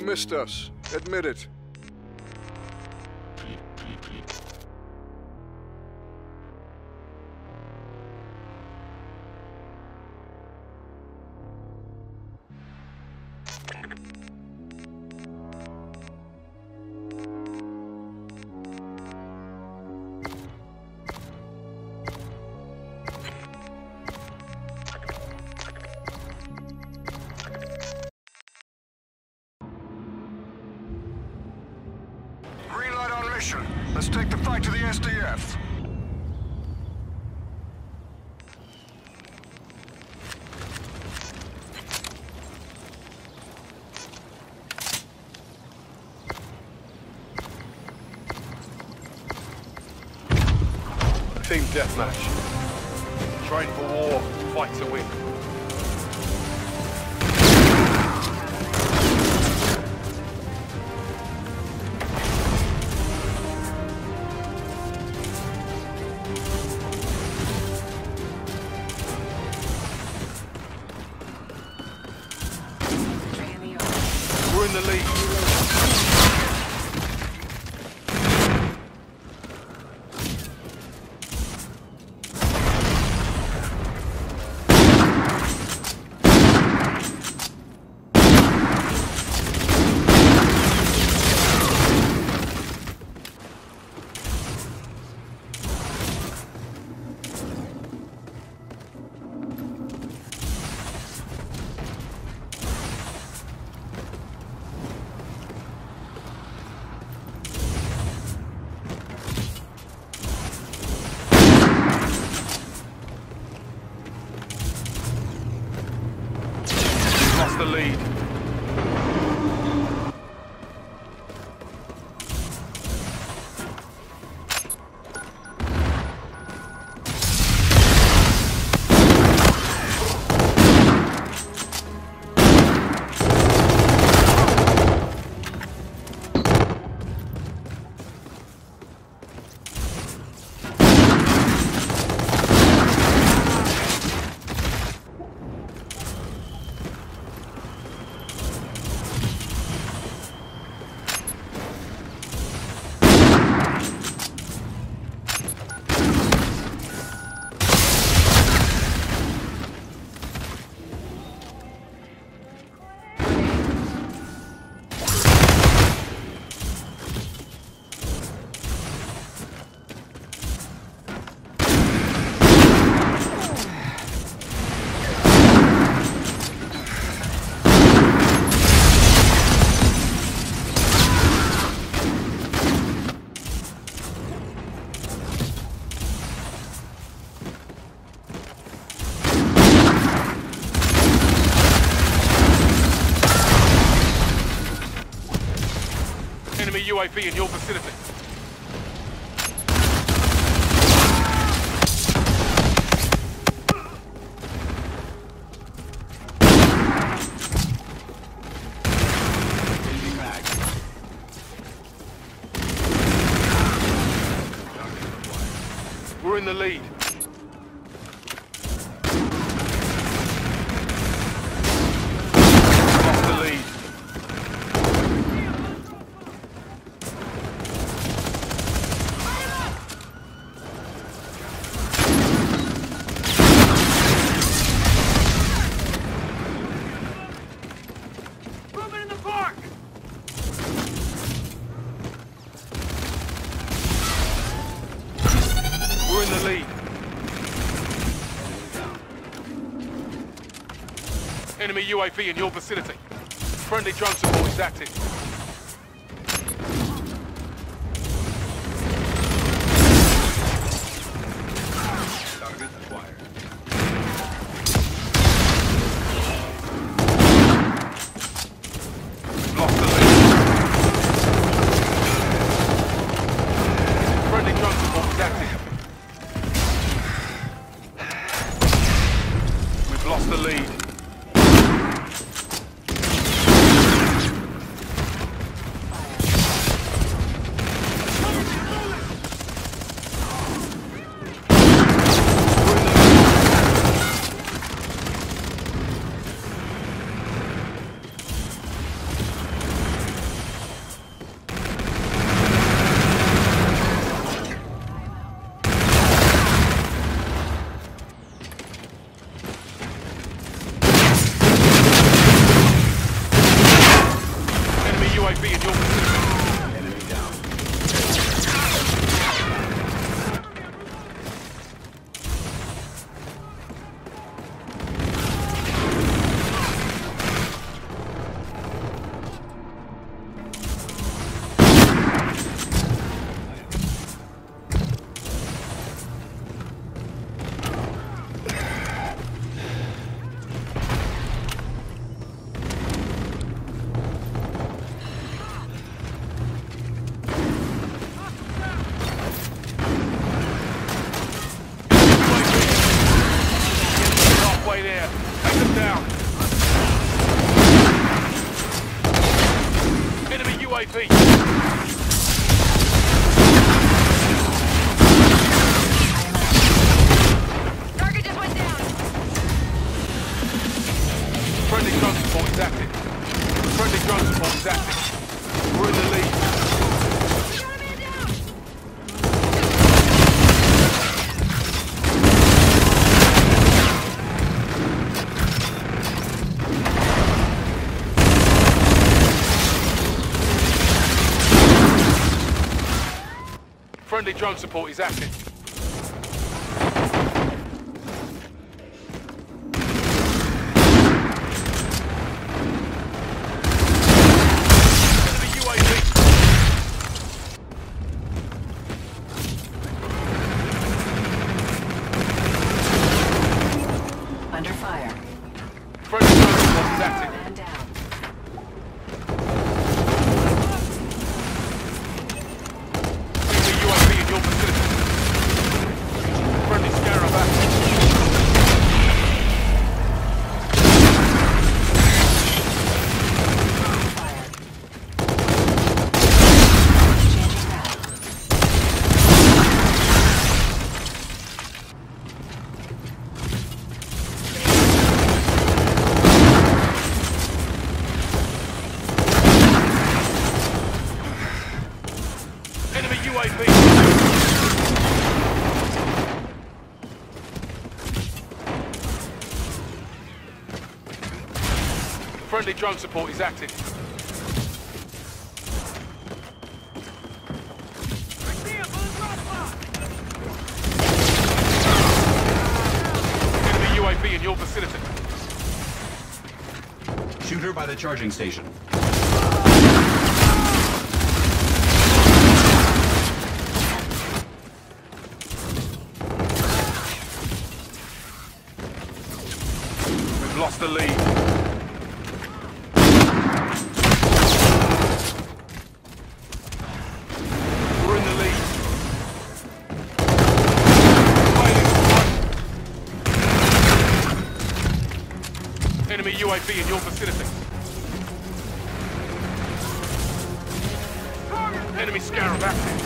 missed us. Admit it. Green light on mission. Let's take the fight to the SDF. Team deathmatch. Train for war, fight to win. We're in the lead. Lost the lead. Enemy UAV in your vicinity. We're in the lead. Lost the lead. We're in the lead. Enemy UAV in your vicinity. Friendly drone support is active. Target acquired. Lost the lead. Friendly drone support is active. Lost the lead. is active. Friendly drone support is active. We're in the lead. Friendly drone support is active. Enemy UAV. Under fire. Friendly drone support is active. Man down. Enemy UAV in your vicinity. Friendly Scarab active. Fire. Changing back. Enemy UAV. Friendly drone support is active. Enemy UAV in your vicinity. Shooter by the charging station. We've lost the lead. We're in the lead. Fighting one. Enemy UAV in your vicinity. Enemy Scarab active.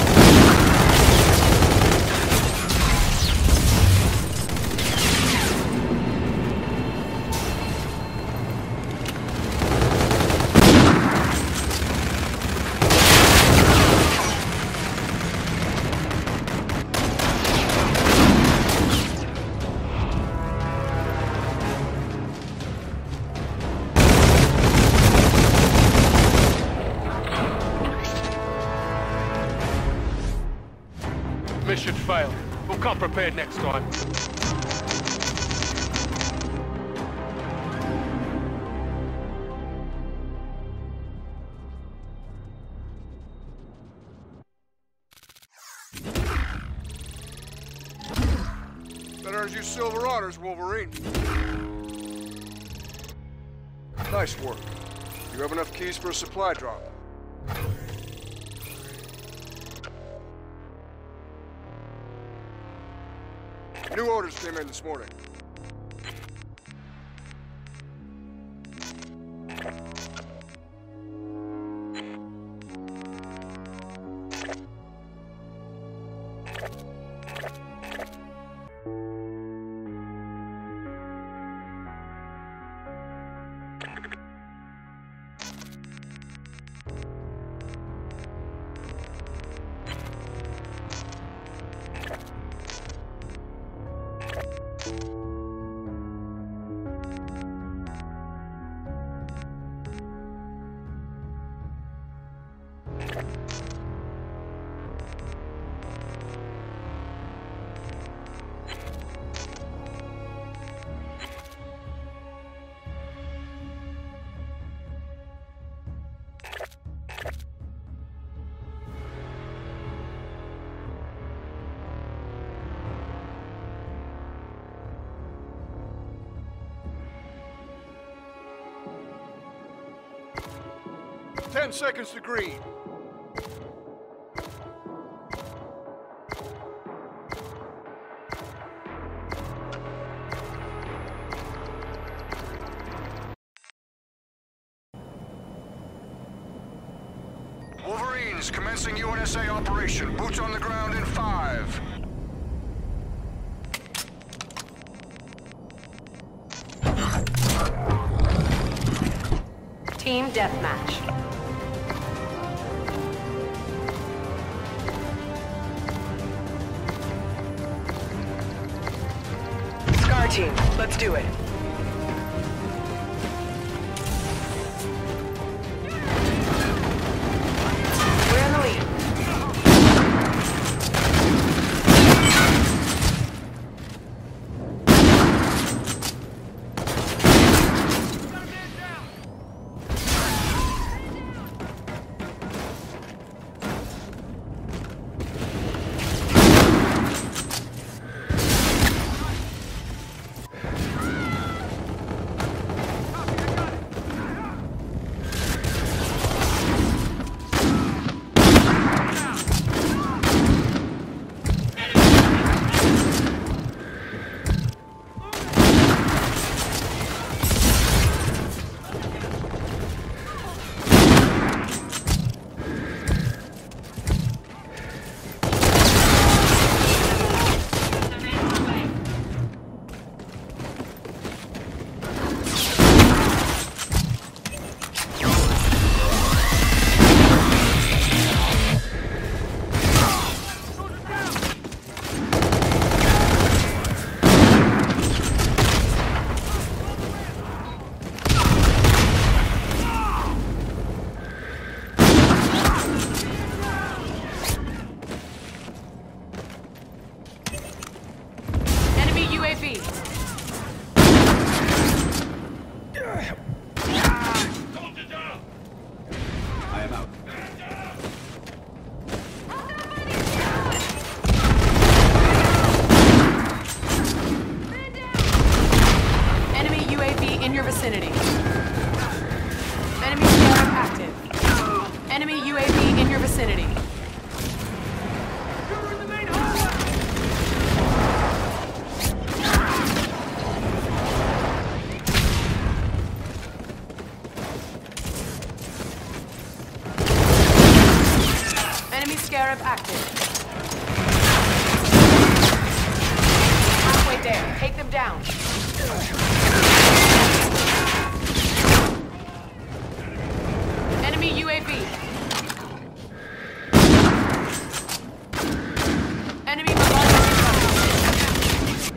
Mission failed. We'll come prepared next time. That earns you silver honors, Wolverine. Nice work. You have enough keys for a supply drop. New orders came in this morning. Ten seconds to green. Wolverines commencing UNSA operation. Boots on the ground in 5. Team deathmatch. Scar team, let's do it. We're in the lead. UAV. I am out. Enemy UAV in your vicinity. Enemy scanner active. Enemy UAV in your vicinity. Enemy Scarab active. Halfway there. Take them down. Enemy UAV. Enemy bombardment incoming.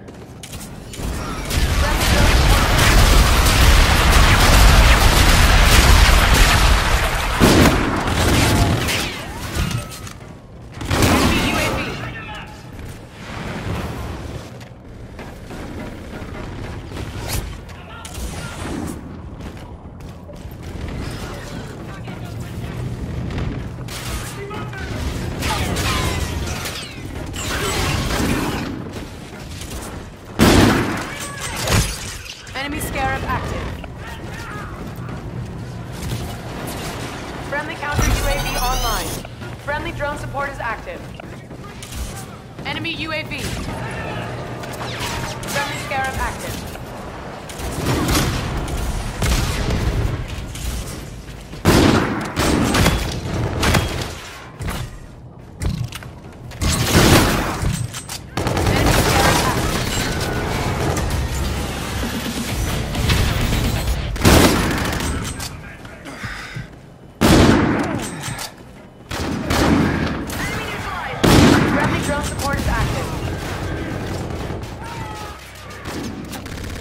Enemy Scarab active. Friendly counter UAV online. Friendly drone support is active. Enemy UAV. Friendly Scarab active. Drone support is active.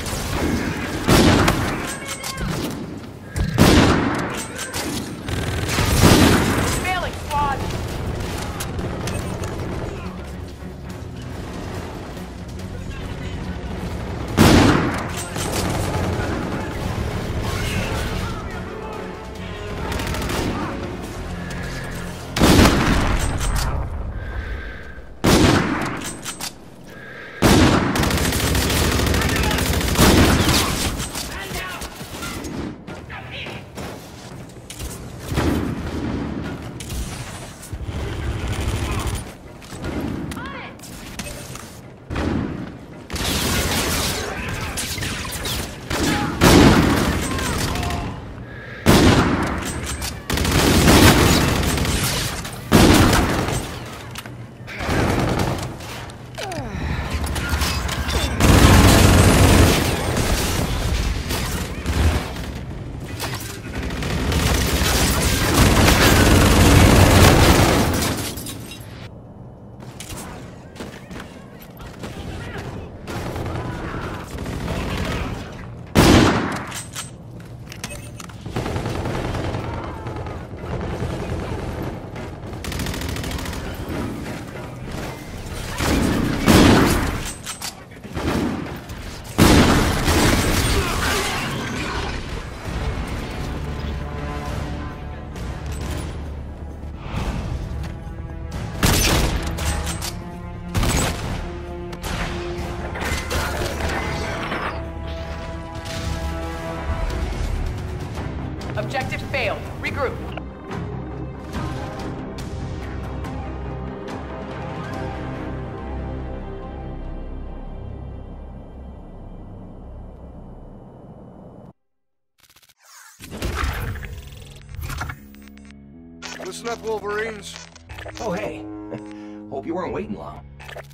Listen up, Wolverines. Oh, hey. Hope you weren't waiting long.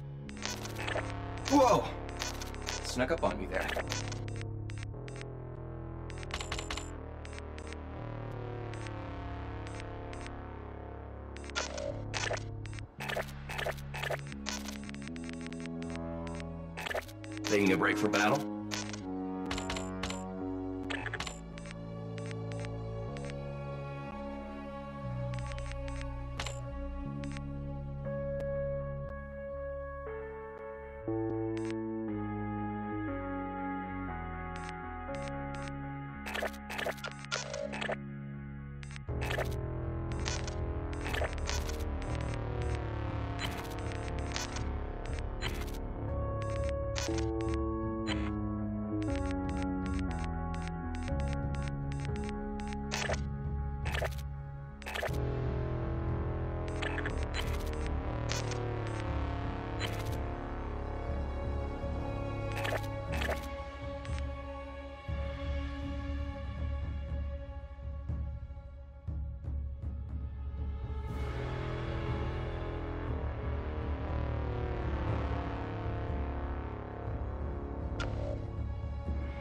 Whoa! Snuck up on me there. Taking a break for battle?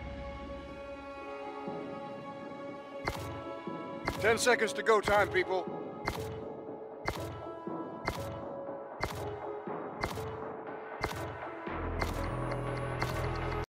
Ten seconds to go time, people.